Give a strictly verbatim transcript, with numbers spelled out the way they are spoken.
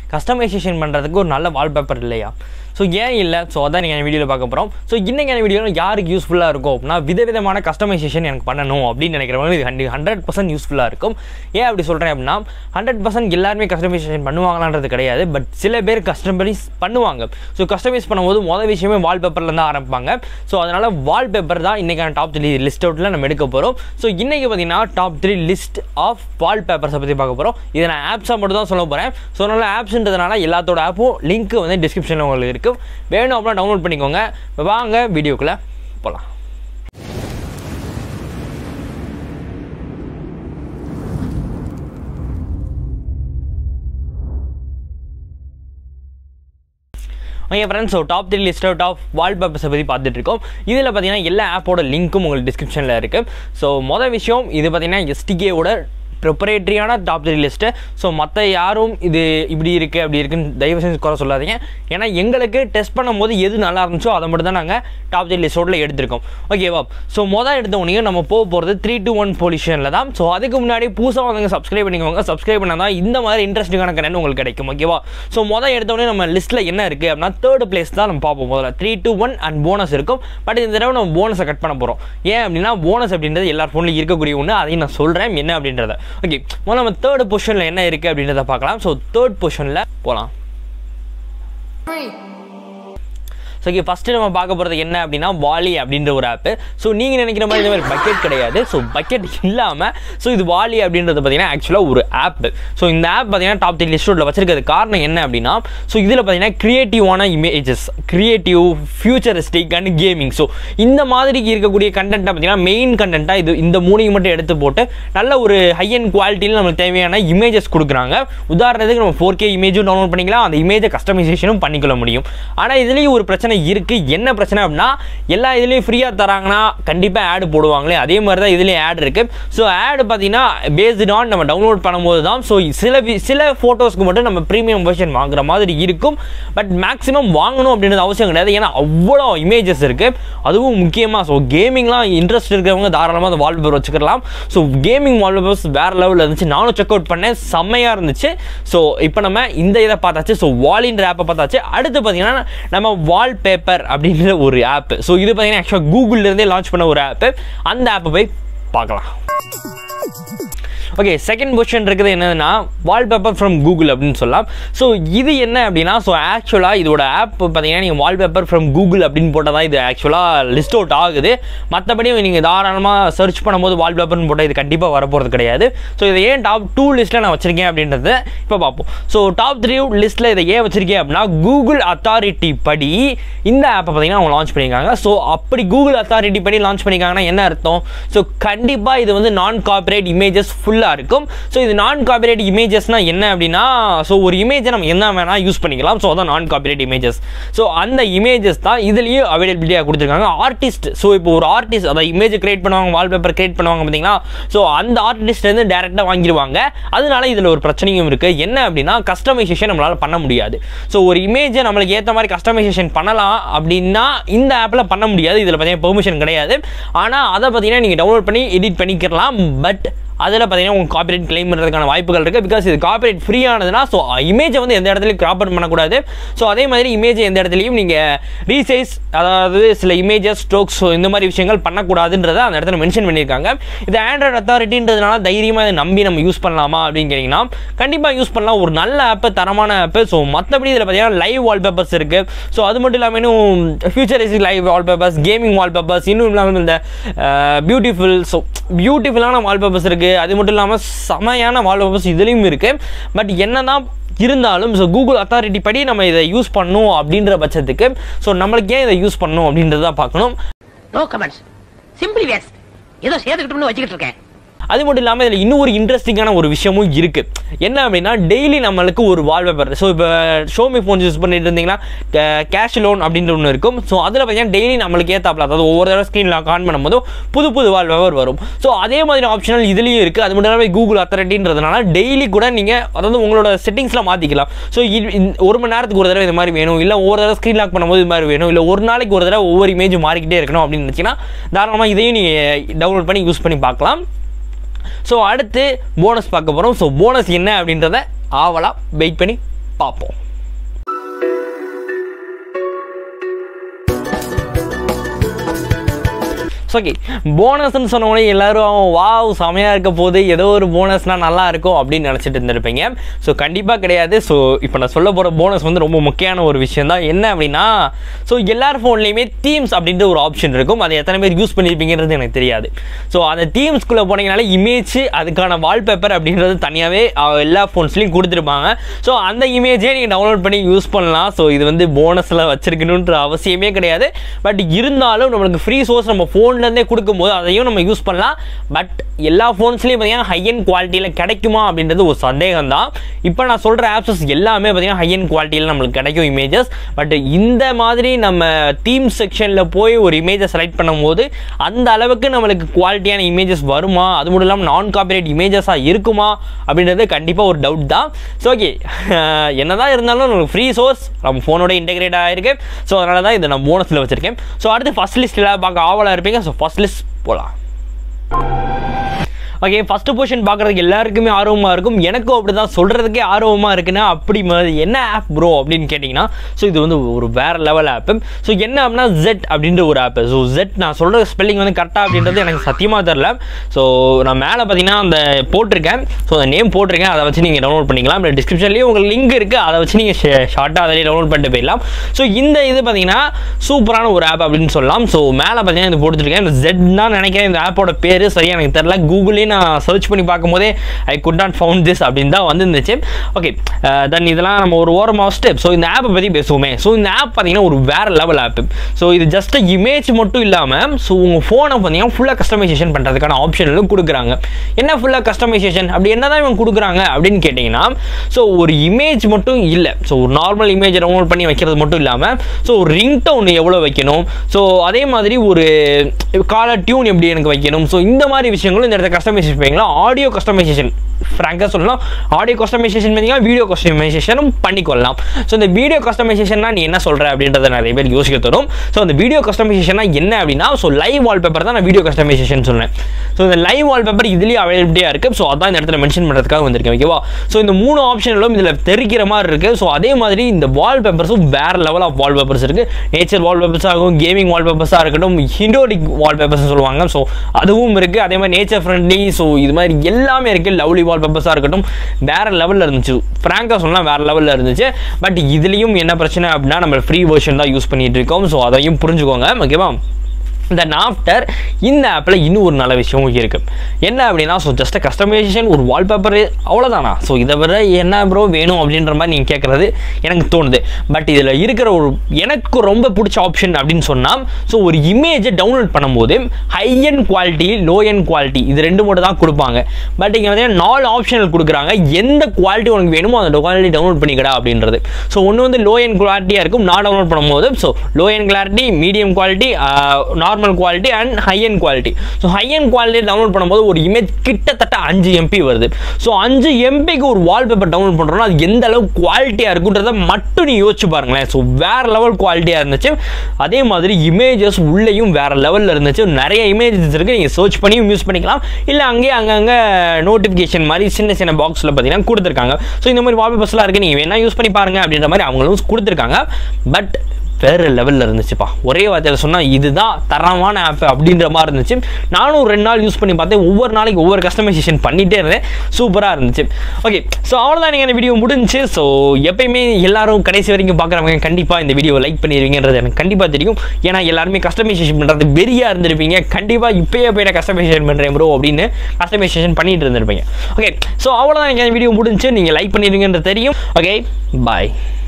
Customisation பண்ணுறதுக்கு ஒரு நல்ல வால்பேப்பர் இல்லையா? ஸோ ஏன் இல்லை? ஸோ அதான் நீங்கள் வீடியோவில் பார்க்க போகிறோம். ஸோ இன்றைக்கான வீடியோவில் யாருக்கு யூஸ்ஃபுல்லாக இருக்கும் அப்படின்னா, விதவிதமான கஸ்டமைசேஷன் எனக்கு பண்ணணும் அப்படின்னு நினைக்கிறவங்க இது ஹண்ட்ரட் ஹண்ட்ரட் பர்சன்ட் யூஸ்ஃபுல்லாக இருக்கும். ஏன் அப்படி சொல்கிறேன் அப்படின்னா, ஹண்ட்ரட் பர்சன்ட் எல்லாருமே கஸ்டமைசேஷன் பண்ணுவாங்களான்றது கிடையாது. பட் சில பேர் கஸ்டமைஸ் பண்ணுவாங்க. ஸோ கஸ்டமைஸ் பண்ணும்போது மொதல் விஷயமே வால்பேப்பர்லேருந்து ஆரம்பிப்பாங்க. ஸோ அதனால் வால்பேப்பர் தான் இன்றைக்கான டாப் த்ரீ லிஸ்ட் அவுட்டில் நம்ம எடுக்க போகிறோம். ஸோ இன்றைக்கி பார்த்தீங்கன்னா டாப் த்ரீ லிஸ்ட் ஆஃப் வால்பேப்பர்ஸை பற்றி பார்க்க போகிறோம். இதை நான் ஆப்ஸாக மட்டும் தான் சொல்ல போகிறேன். ஸோ அதனால் ஆப்ஸ்ன்றதுனால எல்லாத்தோட ஆப்பும் லிங்க் வந்து டிஸ்கிரிப்ஷனில் உங்களுக்கு இருக்குது. வேணும் அப்படின்னா டவுன்லோட் பண்ணிக்கோங்க. வாங்க வீடியோக்குள்ளே போகலாம். Okay friends, so top three list out of வால்பேப்பர்ஸை பற்றி பார்த்துட்டு இருக்கோம். இதில் பார்த்தீங்கன்னா எல்லா ஆப்போட லிங்க்கும் உங்களுக்கு டிஸ்கிரிப்ஷனில் இருக்குது. ஸோ மொதல் விஷயம் இது பார்த்தீங்கன்னா எஸ்டிகேவோட ப்ரிப்பரேட்டரியான டாப் த்ரீ லிஸ்ட்டு. ஸோ மற்ற யாரும் இது இப்படி இருக்குது அப்படி இருக்குன்னு தயவு செஞ்சு குறை சொல்லாதீங்க. ஏன்னா எங்களுக்கு டெஸ்ட் பண்ணும்போது எது நல்லா இருந்துச்சோ அதை மட்டும் தான் நாங்கள் டாப் த்ரீ லிஸ்ட்டோட எடுத்திருக்கோம். ஓகேவா? ஸோ மொதல் எடுத்த உடனே நம்ம போக போகிறது த்ரீ டூ ஒன் பொசிஷனில் தான். ஸோ அதுக்கு முன்னாடி புதுசாக வந்து சப்ஸ்கிரைப் பண்ணிக்கோங்க. சப்ஸ்கிரைப் பண்ணால் தான் இந்த மாதிரி இன்ட்ரெஸ்டிங்கான கண்டென்ட் உங்களுக்கு கிடைக்கும். ஓகேவா? ஸோ மொதல் எடுத்த உடனே நம்ம லிஸ்ட்டில் என்ன இருக்குது அப்படின்னா, தேர்ட் பிளேஸ் தான் நம்ம பார்ப்போம். முதல்ல three two one and bonus இருக்கும். பட் இந்த தடவை நம்ம போனஸை கட் பண்ண போகிறோம். ஏன் அப்படின்னா, போனஸ் அப்படின்றது எல்லா ஃபோன்லையும் இருக்கக்கூடிய ஒன்று. அதையும் நான் சொல்கிறேன் என்ன அப்படின்றத. ஓகே, முதல்ல நம்ம தேர்ட் பொசிஷனில் என்ன இருக்குது அப்படின்றத பார்க்கலாம். ஸோ தேர்ட் பொசிஷனில் போகலாம். ஸோ ஓகே, ஃபஸ்ட்டு நம்ம பார்க்க போகிறது என்ன அப்படின்னா, வாலி அப்படின்ற ஒரு ஆப்பு. ஸோ நீங்கள் நினைக்கிற மாதிரி இந்த மாதிரி பக்கெட் கிடையாது. ஸோ பக்கெட் இல்லாமல் ஸோ இது வாலி அப்படின்றது பார்த்தீங்கன்னா ஆக்சுவலாக ஒரு ஆப்பு. ஸோ இந்த ஆப் பார்த்தீங்கன்னா டாப் த்ரீ லிஸ்ட்டில் வச்சிருக்கிறது காரணம் என்ன அப்படின்னா, ஸோ இதில் பார்த்தீங்கன்னா க்ரியேட்டிவான images, creative, futuristic and gaming, so இந்த மாதிரி இருக்கக்கூடிய கண்டென்ட்டை பார்த்தீங்கன்னா மெயின் கண்டென்ட்டாக இது இந்த மூணையும் மட்டும் எடுத்து போட்டு நல்ல ஒரு ஹை அண்ட் குவாலிட்டியில் நம்மளுக்கு தேவையான இமேஜஸ் கொடுக்குறாங்க. உதாரணத்துக்கு நம்ம ஃபோர் கே இமேஜும் டவுன்லோட் பண்ணிக்கலாம், அந்த இமேஜை கஸ்டமைசேஷனும் பண்ணிக்கொள்ள முடியும். ஆனால் இதுலேயும் ஒரு பிரச்சனை இருக்கு. என்ன பிரச்சனை அப்படின்னா, எல்லா இதுலயும் ஃப்ரீயா தராங்கன்னா கண்டிப்பா ஆட் போடுவாங்களே, அதே மாதிரி தான் இதுலயும் ஆட் இருக்கு. ஸோ ஆட் பார்த்தீங்கன்னா பேஸ்ட் ஆன் நம்ம டவுன்லோட் பண்ணும்போது தான். ஸோ சில சில போட்டோஸ்க்கு மட்டும் நம்ம ப்ரீமியம் வெர்ஷன் வாங்குற மாதிரி இருக்கும். பட் மேக்ஸிமம் வாங்கணும் அப்படின்றது அவசியம் கிடையாது. ஏன்னா அவ்வளோ இமேஜஸ் இருக்கு. அதுவும் முக்கியமாக ஸோ கேமிங்லாம் இன்ட்ரெஸ்ட் இருக்கிறவங்க தாராளமாக அந்த வால்பேப்பர் வச்சுக்கலாம். ஸோ கேமிங் வால்பேப்பர்ஸ் வேற லெவலில் இருந்துச்சு. நானும் செக் அவுட் பண்ணேன், செம்மையாக இருந்துச்சு. ஸோ இப்போ நம்ம இந்த இதை பார்த்தாச்சு. ஸோ வாலின்ற ஆப்பை பார்த்தாச்சு. அடுத்து பார்த்தீங்கன்னா நம்ம வால் பேப்பர் அப்படின்ற ஒரு ஆப். ஸோ இது பார்த்தீங்கன்னா ஆக்சுவலாக கூகுள்ல இருந்தே லான்ச் பண்ண ஒரு ஆப். அந்த ஆப்பை போய் பார்க்கலாம். ஓகே, செகண்ட் பொசிஷன் இருக்குது என்னதுன்னா, வால்பேப்பர் ஃப்ரம் கூகுள் அப்படின்னு சொல்லலாம். ஸோ இது என்ன அப்படின்னா, ஸோ ஆக்சுவலாக இதோட ஆப் பார்த்தீங்கன்னா நீங்கள் வால்பேப்பர் ஃப்ரம் கூகுள் அப்படின்னு போட்டால் தான் இது ஆக்சுவலாக லிஸ்ட் அவுட் ஆகுது. மற்றபடி நீங்கள் தாராளமாக சர்ச் பண்ணும்போது வால்பேப்பர்னு போட்டால் இது கண்டிப்பாக வரப்போகிறது கிடையாது. ஸோ இதை ஏன் டாப் டூ லிஸ்ட்டில் நான் வச்சிருக்கேன் அப்படின்றத இப்போ பார்ப்போம். ஸோ டாப் த்ரீ லிஸ்ட்டில் இதை ஏன் வச்சிருக்கேன் அப்படின்னா, கூகுள் அத்தாரிட்டி படி இந்த ஆப்பை பார்த்தீங்கன்னா அவங்க லான்ச் பண்ணியிருக்காங்க. ஸோ அப்படி கூகுள் அத்தாரிட்டி படி லான்ச் பண்ணியிருக்காங்கன்னா என்ன அர்த்தம்? ஸோ கண்டிப்பாக இது வந்து நான் காப்பிரைட் இமேஜஸ் ஃபுல்லாக இருக்கும். ஸோ இது நான் காப்பிரைட் இமேஜஸ்னா என்ன அப்படின்னா, ஸோ ஒரு இமேஜை நம்ம என்ன வேணா யூஸ் பண்ணிக்கலாம். ஸோ அதான் நான் காப்பிரைட் இமேஜஸ். ஸோ அந்த இமேஜஸ் தான் இதுலேயும் அவைலபிலிட்டியாக கொடுத்துருக்காங்க. ஆர்டிஸ்ட், ஸோ இப்போ ஒரு ஆர்டிஸ்ட் அதை இமேஜ் கிரியேட் பண்ணுவாங்க, வால்பேப்பர் கிரியேட் பண்ணுவாங்க பார்த்தீங்களா. ஸோ அந்த ஆர்டிஸ்ட் வந்து டேரெக்டாக வாங்கிடுவாங்க. அதனால இதில் ஒரு பிரச்சனையும் இருக்குது. என்ன அப்படின்னா, கஸ்டமைசேஷன் நம்மளால் பண்ண முடியாது. ஸோ ஒரு இமேஜை நம்மளுக்கு ஏற்ற மாதிரி கஸ்டமைசேஷன் பண்ணலாம் அப்படின்னா இந்த ஆப்பில் பண்ண முடியாது. இதில் பார்த்தீங்கன்னா பெர்மிஷன் கிடையாது. ஆனால் அதை பார்த்தீங்கன்னா நீங்கள் டவுன்லோட் பண்ணி எடிட் பண்ணிக்கலாம். பட் அதில் பார்த்தீங்கன்னா உங்களுக்கு காப்பிரைட் கிளைம் பண்ணுறதுக்கான வாய்ப்புகள் இருக்குது. பிகாஸ் இது காப்பிரைட் ஃப்ரீ ஆனதுன்னா ஸோ இமேஜை வந்து எந்த இடத்துலையும் கிராப் பண்ணக்கூடாது. ஸோ அதே மாதிரி இமேஜை எந்த இடத்துலையும் நீங்கள் ரீசைஸ், அதாவது சில இமேஜஸ், ஸ்ட்ரோக்ஸ், ஸோ இந்த மாதிரி விஷயங்கள் பண்ணக்கூடாதுன்றதை அந்த இடத்துல மென்ஷன் பண்ணியிருக்காங்க. இது ஆண்ட்ராய்டு அத்தாரிட்டின்றதுனால தைரியமாக இதை நம்பி நம்ம யூஸ் பண்ணலாமா அப்படின்னு கேட்டிங்கன்னா கண்டிப்பாக யூஸ் பண்ணலாம். ஒரு நல்ல ஆப்பு, தரமான ஆப்பு. ஸோ மற்றபடி இதில் பார்த்தீங்கன்னா லைவ் வால்பேப்பர்ஸ் இருக்குது. ஸோ அது மட்டும் இல்லாமல் இன்னும் futuristic live wallpapers, gaming wallpapers, இன்னும் இல்லாமல் இந்த பியூட்டிஃபுல், ஸோ பியூட்டிஃபுல்லான வால்பேப்பர்ஸ் இருக்குது. அது மட்டும் இல்லாமல் செமையான வால்பேப்பர்ஸ் இதுலேயும் இருக்குது. பட் என்னதான் இருந்தாலும் ஸோ கூகுள் அத்தாரிட்டி படி நம்ம இதை யூஸ் பண்ணணும் அப்படின்ற பட்சத்துக்கு ஸோ நம்மளுக்கு ஏன் இதை யூஸ் பண்ணணும் அப்படின்றத பார்க்கணும். No comments, simply waste. ஏதோ சேர்த்துக்கிட்டோம்னு வச்சுக்கிட்டு இருக்கேன். அது மட்டும் இல்லாமல் இதில் இன்னும் ஒரு இன்ட்ரெஸ்டிங்கான ஒரு விஷயமும் இருக்குது. என்ன அப்படின்னா, டெய்லி நம்மளுக்கு ஒரு வால்பேப்பர். ஸோ இப்போ ஷோமி ஃபோன்ஸ் யூஸ் பண்ணிட்டு இருந்தீங்கன்னா கேஷ் லோன் அப்படின்ற ஒன்று இருக்கும். ஸோ அதில் பார்த்தீங்கன்னா டெய்லி நம்மளுக்கு ஏற்றாப்பில், அதாவது ஒவ்வொரு தடவை ஸ்க்ரீனில் ஆன் பண்ணும்போதும் புது புது வால்பேப்பர் வரும். ஸோ அதே மாதிரி ஆப்ஷனல் இதுலேயும் இருக்குது. அது மட்டும் இல்லாமல் கூகுள் அத்தாரிட்டின்றதுனால டெய்லி கூட நீங்கள் அதாவது உங்களோட செட்டிங்ஸில் மாற்றிக்கலாம். ஸோ ஒரு மணி நேரத்துக்கு ஒரு தடவை இது மாதிரி வேணும், இல்லை ஒவ்வொரு தடவை ஸ்க்ரீன் லாக் பண்ணும்போது இது மாதிரி வேணும், இல்லை ஒரு நாளைக்கு ஒரு தடவை ஒவ்வொரு இமேஜ் மாறிக்கிட்டே இருக்கணும் அப்படின்னு நினச்சிங்கன்னா தாராளமாக இதையும் நீங்கள் டவுன்லோட் பண்ணி யூஸ் பண்ணி பார்க்கலாம். ஸோ அடுத்து போனஸ் பார்க்க போகிறோம். ஸோ போனஸ் என்ன அப்படின்றத ஆவலாக வெயிட் பண்ணி பார்ப்போம். ஓகே, போனஸ்ன்னு சொன்ன உடனே எல்லாரும் வாவ் செமையாக இருக்க போது, ஏதோ ஒரு போனஸ்னால் நல்லா இருக்கும் அப்படின்னு நினச்சிட்டு இருந்திருப்பீங்க. ஸோ கண்டிப்பாக கிடையாது. ஸோ இப்போ நான் சொல்ல போகிற போனஸ் வந்து ரொம்ப முக்கியமான ஒரு விஷயம் தான். என்ன அப்படின்னா, ஸோ எல்லார் ஃபோன்லேயுமே தீம்ஸ் அப்படின்ற ஒரு ஆப்ஷன் இருக்கும். அதை எத்தனை பேர் யூஸ் பண்ணியிருப்பீங்கிறது எனக்கு தெரியாது. ஸோ அந்த தீம்ஸ்குள்ளே போனீங்கனால இமேஜ், அதுக்கான வால்பேப்பர் அப்படின்றது தனியாகவே எல்லா ஃபோன்ஸ்லையும் கொடுத்துருப்பாங்க. ஸோ அந்த இமேஜே நீங்கள் டவுன்லோட் பண்ணி யூஸ் பண்ணலாம். ஸோ இது வந்து போனஸில் வச்சிருக்கணுன்ற அவசியமே கிடையாது. பட் இருந்தாலும் நம்மளுக்கு ஃப்ரீ சோர்ஸ் நம்ம ஃபோன் இருந்தே கொடுக்கும்போது அதையும் நம்ம யூஸ் பண்ணலாம். பட் எல்லா ஃபோன்ஸ்லையும் பார்த்தீங்கன்னா ஹை அண்ட் குவாலிட்டியில் கிடைக்குமா அப்படின்றது ஒரு சந்தேகம் தான். இப்போ நான் சொல்கிற ஆப்ஸஸ் எல்லாமே பார்த்தீங்கன்னா ஹை அண்ட் குவாலிட்டியில் நம்மளுக்கு கிடைக்கும் இமேஜஸ். பட் இந்த மாதிரி நம்ம தீம் செக்ஷனில் போய் ஒரு இமேஜை செலக்ட் பண்ணும்போது அந்த அளவுக்கு நம்மளுக்கு குவாலிட்டியான இமேஜஸ் வருமா, அது மட்டும் இல்லாமல் நான் காப்பிரைட் இமேஜஸாக இருக்குமா அப்படின்றது கண்டிப்பாக ஒரு டவுட் தான். ஸோ ஓகே, என்னதான் இருந்தாலும் நம்மளுக்கு ஃப்ரீ சோர்ஸ் நம்ம ஃபோனோட இன்டெகிரேட் ஆகிருக்கு. ஸோ அதனால தான் இதை நான் போனஸில் வச்சுருக்கேன். ஸோ அடுத்து ஃபர்ஸ்ட் லிஸ்ட்டில் பார்க்க ஆவலாக இருப்பீங்க. ஸோ ஃபர்ஸ்ட் லிஸ்ட் போலாம். ஓகே, ஃபர்ஸ்ட் பொசிஷன் பார்க்குறதுக்கு எல்லாருக்குமே ஆர்வமாக இருக்கும். எனக்கும் அப்படி தான், சொல்கிறதுக்கே ஆர்வமாக இருக்குன்னா அப்படி என்ன ஆப் ப்ரோ அப்படின்னு கேட்டிங்கன்னா, ஸோ இது வந்து ஒரு வேறு லெவல் ஆப்பு. ஸோ என்ன அப்படின்னா ஜெட் அப்படின்ற ஒரு ஆப்பு. ஸோ ஜெட் நான் சொல்கிற ஸ்பெல்லிங் வந்து கரெக்டாக அப்படின்றது எனக்கு சத்தியமாக தெரில. ஸோ நான் மேலே பார்த்தீங்கன்னா அந்த போட்டிருக்கேன். ஸோ அந்த நேம் போட்டிருக்கேன், அதை வச்சு நீங்கள் டவுன்லோட் பண்ணிக்கலாம். இல்லை டிஸ்கிரிப்ஷன்லேயும் உங்களுக்கு லிங்க் இருக்குது, அதை வச்சு நீங்கள் ஷார்ட்டாக அதிலே டவுன்லோட் பண்ணிட்டு போயிடலாம். ஸோ இந்த இது பார்த்தீங்கன்னா சூப்பரான ஒரு ஆப் அப்படின்னு சொல்லலாம். ஸோ மேலே பார்த்தீங்கன்னா இது போட்டுருக்கேன். இந்த ஜெட் தான் நினைக்கிறேன் இந்த ஆப்போட பேர், சரியாக எனக்கு தெரில. கூகுள்லேயே நான் சர்ச் பண்ணி பார்க்கும்போதே I could not found this அப்படின்னு தான் வந்துருந்துச்சு. ஓகே, தென் இதெல்லாம் நம்ம ஒரு ஓரமாக ஸ்டெப். ஸோ இந்த ஆப்பை பற்றி பேசுவோமே. ஸோ இந்த ஆப் பார்த்தீங்கன்னா ஒரு வேறு லெவல் ஆப். ஸோ இது ஜஸ்ட் இமேஜ் மட்டும் இல்லாமல் ஸோ உங்கள் ஃபோனை பார்த்தீங்கன்னா ஃபுல்லாக கஸ்டமைசேஷன் பண்ணுறதுக்கான ஆப்ஷன்களும் கொடுக்குறாங்க. என்ன ஃபுல்லாக கஸ்டமைசேஷன் அப்படி என்ன தான் இவங்க கொடுக்குறாங்க அப்படின்னு கேட்டிங்கன்னா, ஸோ ஒரு இமேஜ் மட்டும் இல்லை. ஸோ ஒரு நார்மல் இமேஜ் டவுன்லோட் பண்ணி வைக்கிறது மட்டும் இல்லாமல் ஸோ ஒரு ரிங் டோன் எவ்வளோ வைக்கணும், ஸோ அதே மாதிரி ஒரு காலர் டியூன் எப்படி எனக்கு வைக்கணும், ஸோ இந்த மாதிரி விஷயங்களும் இந்த இடத்துல கஸ்டமைசேஷன் வைங்களா. ஆடியோ கஸ்டமைசேஷன் ஃப்ராங்காக சொல்லலாம், ஆடியோ கஸ்டமைசேஷன் பார்த்தீங்கன்னா வீடியோ கஸ்டமைசேஷனும் பண்ணிக்கொள்ளலாம். ஸோ இந்த வீடியோ கஸ்டமைசேஷன்னா நீ என்ன சொல்கிற அப்படின்றத நிறைய பேர் யோசிக்க தரும். ஸோ இந்த வீடியோ கஸ்டமைசேஷன்னா என்ன அப்படின்னா, ஸோ லைவ் வால்பேப்பர் தான் நான் வீடியோ கஸ்டமைசேஷன் சொன்னேன். ஸோ இந்த லைவ் வால்பேப்பர் இதுலேயே அவைலபிலிட்டியாக இருக்குது. ஸோ அதான் இந்த இடத்துல மென்ஷன் பண்ணுறதுக்காக வந்திருக்கேன். ஓகேவா. ஸோ இந்த மூணு ஆப்ஷன்களும் இதில் தெரிக்கிற மாதிரி இருக்குது. ஸோ அதே மாதிரி இந்த வால்பேப்பர்ஸும் வேறு லெவல் ஆஃப் வால்பேப்பர்ஸ் இருக்குது. நேச்சர் வால்பேப்பர்ஸாக இருக்கும், கேமிங் வால்பேப்பர்ஸாக இருக்கட்டும், ஹிண்டோடிக் வால்பேப்பர்ஸ் சொல்லுவாங்க. ஸோ அதுவும் இருக்குது. அதே மாதிரி நேச்சர் ஃப்ரெண்ட்லி, ஸோ இது மாதிரி எல்லாமே இருக்குது. லவ்லி வால்பேப்பர்ஸாக இருக்கட்டும், வேறு லெவலில் இருந்துச்சு. ஃப்ராங்காக சொல்லலாம் வேறு லெவலில் இருந்துச்சு. பட் இதுலேயும் என்ன பிரச்சனை அப்படின்னா நம்ம ஃப்ரீ வெர்ஷன் தான் யூஸ் பண்ணிகிட்டு இருக்கோம். ஸோ அதையும் புரிஞ்சுக்கோங்க. ஓகேவா. தென் ஆஃப்டர் இந்த ஆப்பில் இன்னும் ஒரு நல்ல விஷயமும் இருக்குது. என்ன அப்படின்னா, ஸோ ஜஸ்ட் கஸ்டமைசேஷன் ஒரு வால்பேப்பர் அவ்வளோதானா, ஸோ இதை விட என்ன ப்ரோ வேணும் அப்படின்ற மாதிரி நீங்கள் கேட்குறது எனக்கு தோணுது. பட் இதில் இருக்கிற ஒரு எனக்கு ரொம்ப பிடிச்ச ஆப்ஷன் அப்படின்னு சொன்னால், ஸோ ஒரு இமேஜை டவுன்லோட் பண்ணும்போது high end quality, low end quality இது ரெண்டு மட்டும் தான் கொடுப்பாங்க. பட் இங்கே வந்து நாலு ஆப்ஷனல் கொடுக்குறாங்க. எந்த குவாலிட்டி உனக்கு வேணுமோ அந்த குவாலிட்டி டவுன்லோட் பண்ணிக்கடா அப்படின்றது. ஸோ ஒன்று வந்து லோ அண்ட் குவாலிட்டியாக இருக்கும் நான் டவுன்லோட் பண்ணும்போது. So low end quality, medium quality, normal quality and high end quality. So high end quality download பண்ணும்போது ஒரு இமேஜ் கிட்டத்தட்ட அஞ்சு எம்பி வருது. ஸோ அஞ்சு எம்பிக்கு ஒரு வால்பேப்பர் டவுன்லோட் பண்ணுறோம்னா அது எந்த அளவுக்கு குவாலிட்டியாக இருக்குன்றதை மட்டும் நீ யோசிச்சு பாருங்களேன். ஸோ வேற லெவல் குவாலிட்டியாக இருந்துச்சு. அதே மாதிரி இமேஜஸ் உள்ளேயும் வேற லெவலில் இருந்துச்சு. நிறைய இமேஜஸ் இருக்குது, நீங்கள் சர்ச் பண்ணியும் யூஸ் பண்ணிக்கலாம். இல்லை அங்கேயே அங்கங்கே நோட்டிஃபிகேஷன் மாதிரி சின்ன சின்ன பாக்ஸில் பார்த்தீங்கன்னா கொடுத்துருக்காங்க. ஸோ இந்த மாதிரி வால்பேப்பர்ஸ்லாம் இருக்குது, நீங்கள் வேணால் யூஸ் பண்ணி பாருங்கள் அப்படின்ற மாதிரி அவங்களும் கொடுத்துருக்காங்க. பட் வேறு லெவலில் இருந்துச்சுப்பா. ஒரே வார்த்தையில் சொன்னால் இதுதான் தரமான ஆப் அப்படின்ற மாதிரி இருந்துச்சு. நானும் ரெண்டு நாள் யூஸ் பண்ணி பார்த்தேன். ஒவ்வொரு நாளைக்கு ஒவ்வொரு கஸ்டமைசேஷன் பண்ணிகிட்டே இருந்தேன். சூப்பராக இருந்துச்சு. ஓகே, ஸோ அவ்வளோதான் நீங்கள் இந்த வீடியோ முடிஞ்சிச்சு. ஸோ எப்பயுமே எல்லாரும் கடைசி வரைக்கும் பார்க்குறவங்க கண்டிப்பாக இந்த வீடியோ லைக் பண்ணிடுவீங்கன்றது எனக்கு கண்டிப்பாக தெரியும். ஏன்னா எல்லாருமே கஸ்டமைசேஷன் பண்ணுறது வெறியாக இருந்திருப்பீங்க. கண்டிப்பாக இப்போயே போய் நான் கஸ்டமைசேஷன் பண்ணுறேன் ப்ரோ அப்படின்னு கஸ்டமைசேஷன் பண்ணிட்டு இருந்திருப்பீங்க. ஓகே, ஸோ அவ்வளோதான் நீங்கள் இந்த வீடியோ முடிஞ்சிச்சு. நீங்கள் லைக் பண்ணிடுவீங்கன்றது தெரியும். ஓகே, பாய்.